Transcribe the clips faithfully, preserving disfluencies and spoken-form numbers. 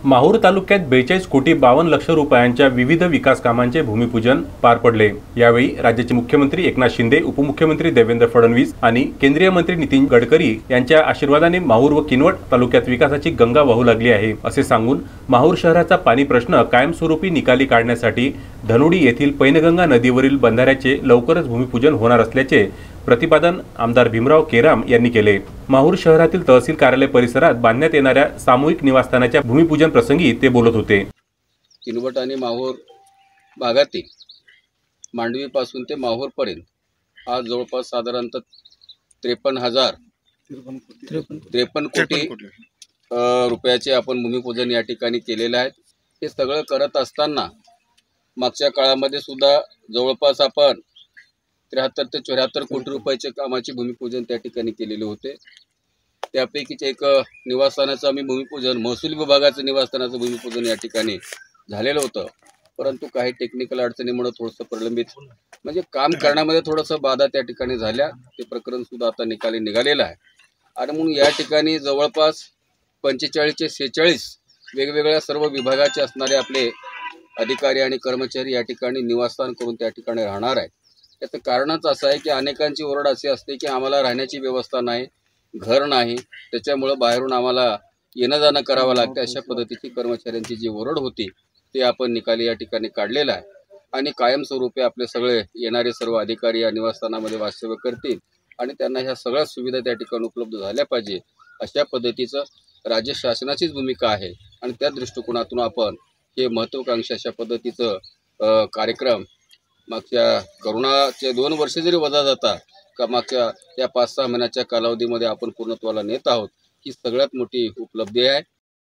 माहूर तालुक्यात बेचाळीस कोटी बावन्न लक्ष रुपयांच्या विविध विकास कामांचे भूमिपूजन पार पडले। यावेळी राज्याचे मुख्यमंत्री एकनाथ शिंदे, उपमुख्यमंत्री देवेंद्र फडणवीस आणि केंद्रीय मंत्री नितीन गडकरी यांच्या आशीर्वादाने माहूर व किनवट तालुक्यात विकासाची गंगा वाहू लागली आहे असे सांगून माहूर शहराचा पाणी प्रश्न कायमस्वरूपी निकाली काढण्यासाठी धनोडी येथील पैनगंगा नदीवरील बंधाऱ्याचे लवकरच भूमिपूजन होणार असल्याचे प्रतिपादन आमदार भीमराव केराम यांनी केले। माहूर शहरातील तहसील कार्यालय परिसरात बांधण्यात येणाऱ्या सामूहिक निवासस्थानाच्या भूमिपूजन प्रसंगी ते बोलत होते। किनवट आणि माहूर भागातील मांडवी पासून ते माहूर पर्यंत आज जवळपास साधारणतः त्रेपन्न हजार त्रेपन्न कोटी रुपयाचे आपण भूमिपूजन या ठिकाणी केलेले आहे। हे सगळं करत असताना मागच्या काळामध्ये सुद्धा जवळपास आपण त्र्याहत्तर ते चौऱ्याहत्तर कोटी रुपयाचे कामाचे भूमिपूजन त्या ठिकाणी केलेले होते। त्यापैकीच एक निवासस्थानाचं आम्ही भूमिपूजन, महसूल विभागाचं निवासस्थानाचं भूमिपूजन या ठिकाणी झालेलं होतं, परंतु काही टेक्निकल अडचणीमुळे थोडंसं प्रलंबित म्हणजे काम करण्यामध्ये थोडंसं बाधा त्या ठिकाणी झाल्या। ते प्रकरण सुद्धा आता निकाली निघालेलं आहे आणि म्हणून या ठिकाणी जवळपास पंचेचाळीस ते सेहेचाळीस वेगवेगळ्या सर्व विभागाचे असणारे आपले अधिकारी आणि कर्मचारी या ठिकाणी निवासस्थान करून त्या ठिकाणी राहणार आहे। याचं कारणच असं आहे की अनेकांची ओरड अशी असते की आम्हाला राहण्याची व्यवस्था नाही, घर नाही, त्याच्यामुळं बाहेरून आम्हाला येणं जाणं करावं लागतं। अशा पद्धतीची कर्मचाऱ्यांची जी ओरड होती ते आपण निकाली या ठिकाणी काढलेला आहे आणि कायमस्वरूपी आपले सगळे येणारे सर्व अधिकारी या निवासस्थानामध्ये वास्तव्य करतील आणि त्यांना ह्या सगळ्या सुविधा त्या ठिकाणी उपलब्ध झाल्या पाहिजे अशा पद्धतीचं राज्य शासनाचीच भूमिका आहे आणि त्या दृष्टिकोनातून आपण हे महत्त्वाकांक्षी अशा पद्धतीचं कार्यक्रम मागच्या करोनाचे दोन वर्ष जरी वजा जाता का मागच्या या पाच सहा महिन्याच्या कालावधीमध्ये आपण पूर्णत्वाला नेत आहोत, ही सगळ्यात मोठी उपलब्धी आहे।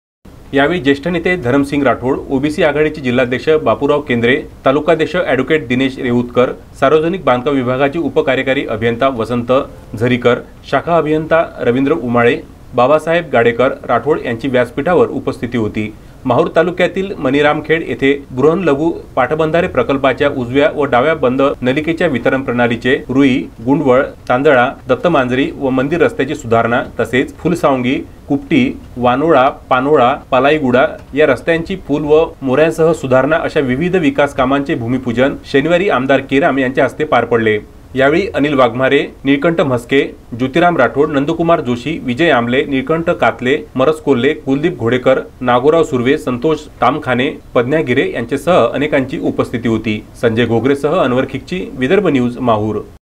यावेळी ज्येष्ठ नेते धरमसिंग राठोड, ओबीसी आघाडीचे जिल्हाध्यक्ष बापूराव केंद्रे, तालुकाध्यक्ष ॲडव्होकेट दिनेश रेऊतकर, सार्वजनिक बांधकाम विभागाचे उपकार्यकारी अभियंता वसंत झरीकर, शाखा अभियंता रवींद्र उमाळे, बाबासाहेब गाडेकर राठोड यांची व्यासपीठावर उपस्थिती होती। माहूर तालुक्यातील मणिरामखेड येथे बृहन्लघु पाटबंधारे प्रकल्पाच्या उजव्या व डाव्या बंद नलिकेच्या वितरण प्रणालीचे रुई, गुंडवळ, तांदळा, दत्तमांजरी व मंदिर रस्त्याची सुधारणा तसेच फुलसावंगी, कुपटी, वानोळा, पानोळा, पालाईगुडा या रस्त्यांची फुल व मोऱ्यांसह सुधारणा अशा विविध विकास कामांचे भूमिपूजन शनिवारी आमदार केराम यांच्या हस्ते पार पडले। यावेळी अनिल वाघमारे, निळकंठ म्हस्के, ज्योतिराम राठोड, नंदकुमार जोशी, विजय आमले, निळकंठ कातले, मरस कोल्हे, कुलदीप घोडेकर, नागोराव सुर्वे, संतोष तामखाने, पद्न्या गिरे यांच्यासह अनेकांची उपस्थिती होती। संजय घोगरेसह अनवर खिकची, विदर्भ न्यूज, माहूर।